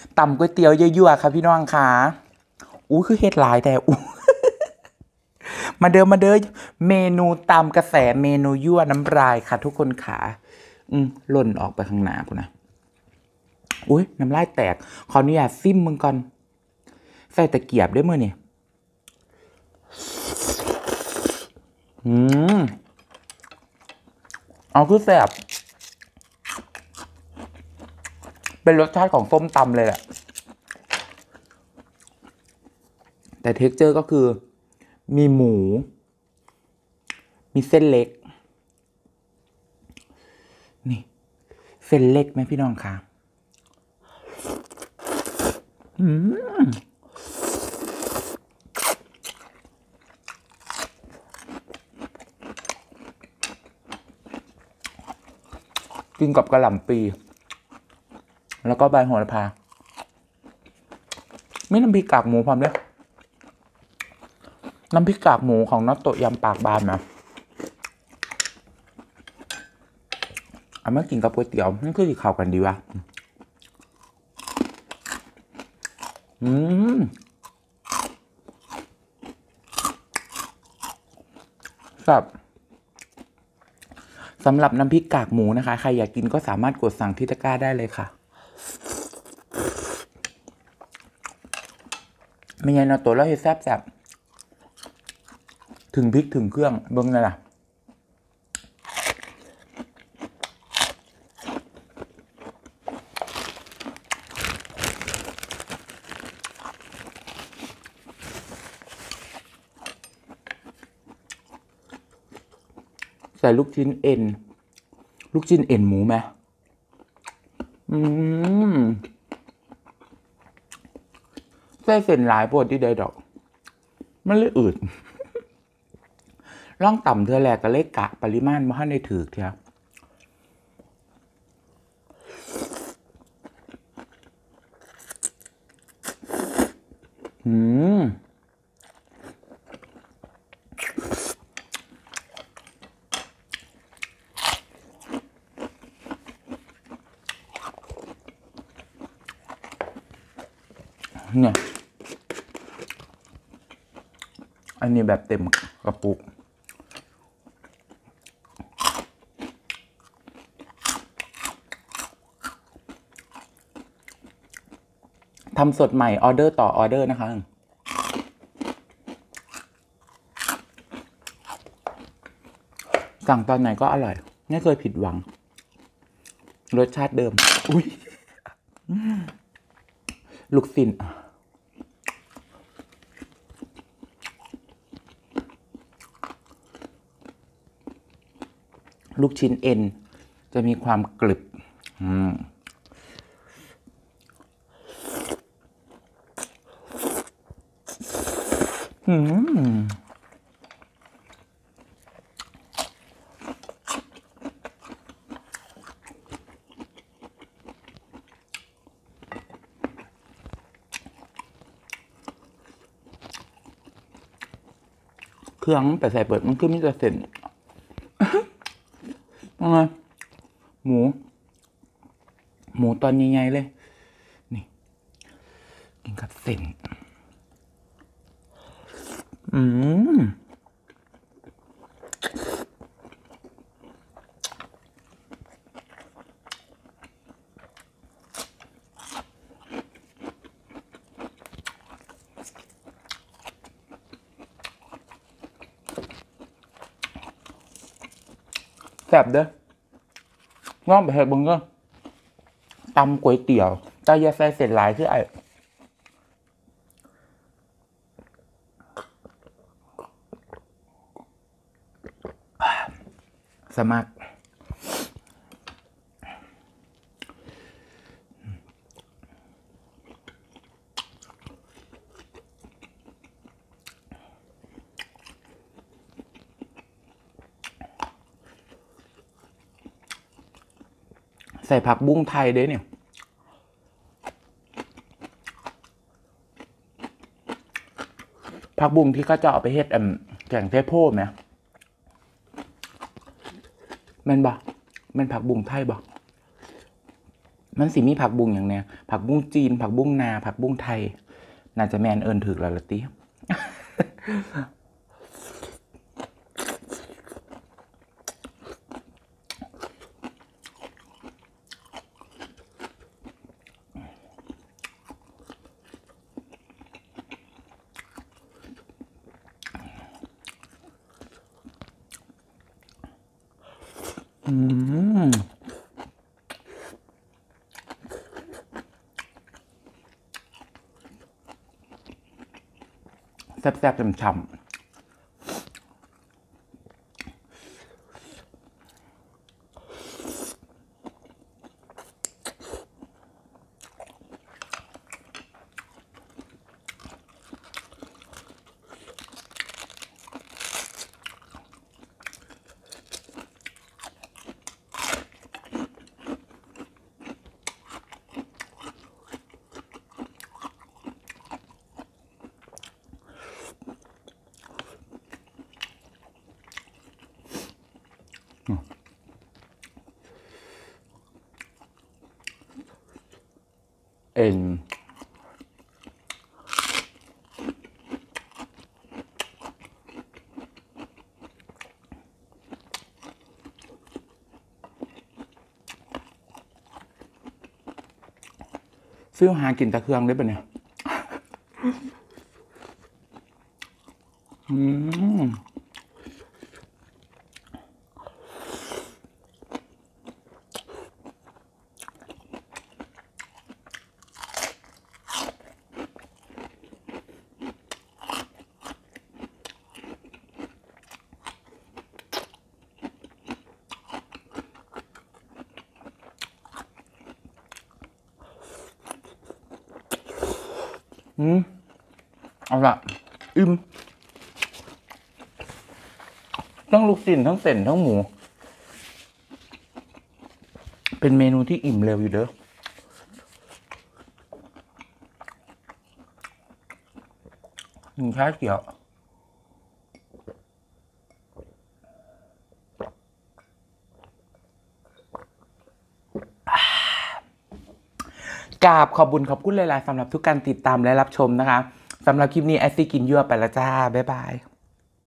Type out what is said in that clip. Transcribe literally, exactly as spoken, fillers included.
ตำก๋วยเตี๋ยวยั่วๆค่ะพี่น้องค่ะอู้คือเฮ็ดหลายแต่อู้มาเดิมมาเดิมเมนูตามกระแสเมนูยั่วน้ำลายค่ะทุกคนขาอืมหล่นออกไปข้างหน้ากูนะอุ้ยน้ำลายแตกขออนุญาตซิมมึงก่อนใส่ตะเกียบด้วยมือนี่อืมเอาคือแซ่บเป็นรสชาติของส้มตำเลยแหละแต่เท็กเจอร์ก็คือมีหมูมีเส้นเล็กนี่เส้นเล็กไหมพี่น้องคะอืมกินกับกระหล่ำปีแล้วก็ใบโหระพาไม่น้ำพริกกากหมูพร้อมด้วยน้ำพริกกากหมูของน็อตโตยำปากบานนะเอามากินกับก๋วยเตี๋ยวนี่คือที่เข้ากันดีวะอืมครับสำหรับน้ำพริกกากหมูนะคะใครอยากกินก็สามารถกดสั่งที่ตะกร้าได้เลยค่ะไม่ใช่นะตัวเราเฮ็ดแซ่บแซ่บถึงพริกถึงเครื่องเบิ้งเลยล่ะใส่ลูกชิ้นเอ็นลูกชิ้นเอ็นหมูไหมอืมใส่เส้นหลายปวดที่ใดดอกมันเลยอืดร่องต่ำเธอแหลกก็เลขกะปริมาณมาให้ในถือเถอะอืมเนี่ยอันนี้แบบเต็มกระปุกทำสดใหม่ออเดอร์ต่อออเดอร์นะคะสั่งตอนไหนก็อร่อยไม่เคยผิดหวังรสชาติเดิมอุ้ยลูกชิ้นลูกชิ้นเอ็นจะมีความกรึบอืมอืมเครื่องไปใส่เปิดมันคือมิจะเส้นยังไงหมูหมูตอนใหญ่ๆเลยนี่กินกับเส้นอืมแซ่บเด้อง้อไปเห็ดบึงก็ตำก๋วยเตี๋ยวแต่อย่าใส่เส้นหลายคือไอ้สมัครใส่ผักบุ้งไทยเด้เนี่ยผักบุ้งที่เขาจะเอาไปเฮ็ดแกงเทโพไหมแม่นบ่แม่นผักบุ้งไทยบ่มันสิมีผักบุ้งอย่างเนี้ยผักบุ้งจีนผักบุ้งนาผักบุ้งไทยน่าจะแมนเอิญถึกแล้วละติอืมแซ่บๆช่ำๆเอ็นซื้อหากินตะเครื่องได้ปะเนี่ยอืมอืมเอาละอึมทั้งลูกชิ้นทั้งเส้นทั้งหมูเป็นเมนูที่อิ่มเร็วอยู่เด้อหนึ่งชาเขียวกราบขอบบุญขอบคุณหลายๆสำหรับทุกการติดตามและรับชมนะคะสำหรับคลิปนี้แอสซี่กินยั่วไปแล้วจ้าบ๊ายบาย